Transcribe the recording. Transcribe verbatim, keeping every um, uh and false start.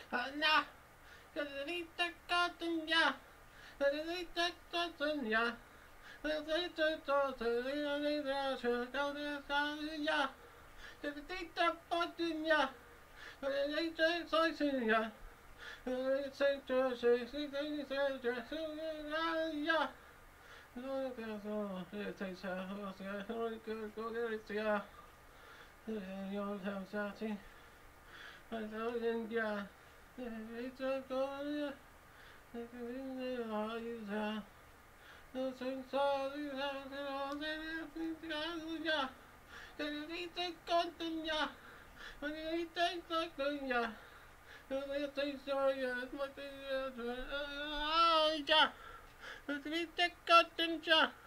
Ana, Caderita Catania, Caderita Catania, Caderita Catania, Caderita Caderita Catania, Caderita Catania, Caderita India. It's a good. Yeah.